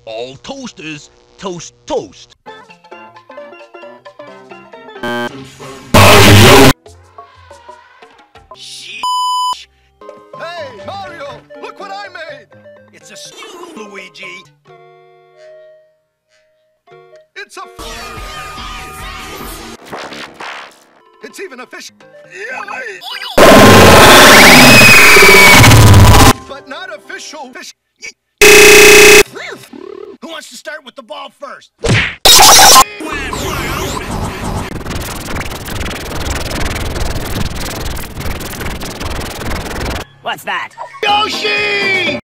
All toasters toast toast. Hey, Mario! Look what I made! It's a stew, Luigi. It's a It's even a fish. But not official fish. Who wants to start with the ball first? What's that? Yoshi!